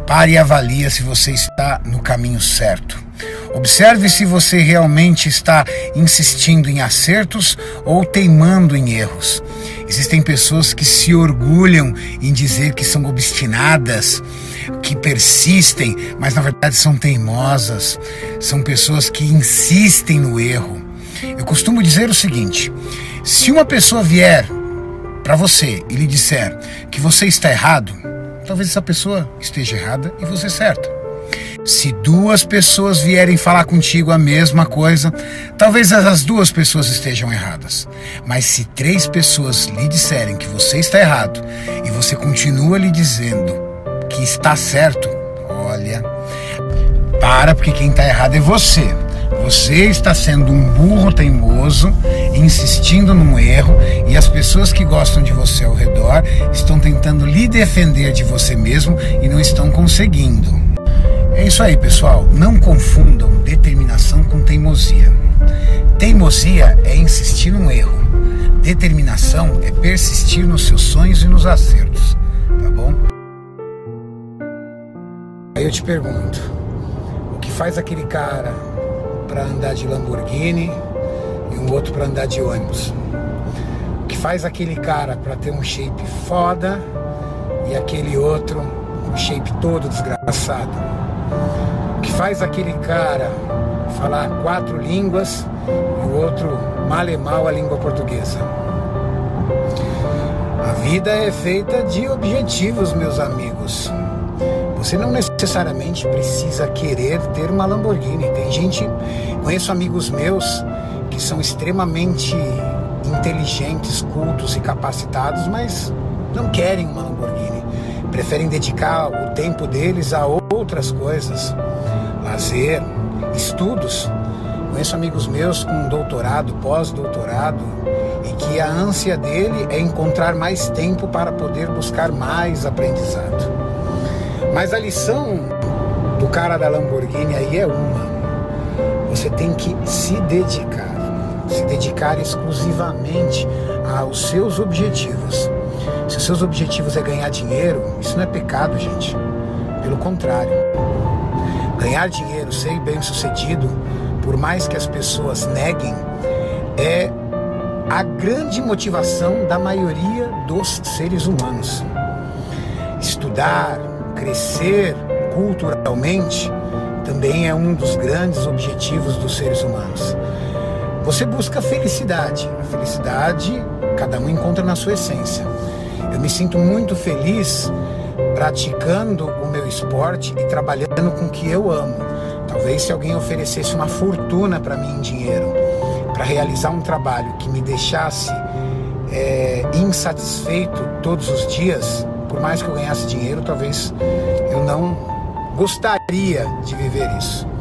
Pare e avalie se você está no caminho certo. Observe se você realmente está insistindo em acertos ou teimando em erros. Existem pessoas que se orgulham em dizer que são obstinadas, que persistem, mas na verdade são teimosas. São pessoas que insistem no erro. Eu costumo dizer o seguinte: se uma pessoa vier para você e lhe disser que você está errado, talvez essa pessoa esteja errada e você certo. Se duas pessoas vierem falar contigo a mesma coisa, talvez as duas pessoas estejam erradas. Mas se 3 pessoas lhe disserem que você está errado e você continua lhe dizendo que está certo, olha, porque quem está errado é você. Você está sendo um burro teimoso, insistindo num erro, e as pessoas que gostam de você ao redor estão tentando lhe defender de você mesmo e não estão conseguindo. É isso aí, pessoal. Não confundam determinação com teimosia. Teimosia é insistir num erro. Determinação é persistir nos seus sonhos e nos acertos. Tá bom? Aí eu te pergunto, o que faz aquele cara para andar de Lamborghini e um outro para andar de ônibus? O que faz aquele cara para ter um shape foda e aquele outro com um shape todo desgraçado? O que faz aquele cara falar 4 línguas e o outro mal e mal a língua portuguesa? A vida é feita de objetivos, meus amigos. Você não necessariamente precisa querer ter uma Lamborghini. Tem gente, conheço amigos meus que são extremamente inteligentes, cultos e capacitados, mas não querem uma Lamborghini. Preferem dedicar o tempo deles a outras coisas, lazer, estudos. Conheço amigos meus com doutorado, pós-doutorado, e que a ânsia dele é encontrar mais tempo para poder buscar mais aprendizado. Mas a lição do cara da Lamborghini aí é uma: você tem que se dedicar exclusivamente aos seus objetivos. Se os seus objetivos é ganhar dinheiro, isso não é pecado, gente. Pelo contrário, ganhar dinheiro, ser bem-sucedido, por mais que as pessoas neguem, é a grande motivação da maioria dos seres humanos. Estudar, crescer culturalmente também é um dos grandes objetivos dos seres humanos. Você busca felicidade. A felicidade cada um encontra na sua essência. Eu me sinto muito feliz praticando o meu esporte e trabalhando com o que eu amo. Talvez se alguém oferecesse uma fortuna para mim em dinheiro, para realizar um trabalho que me deixasse insatisfeito todos os dias, por mais que eu ganhasse dinheiro, talvez eu não gostaria de viver isso.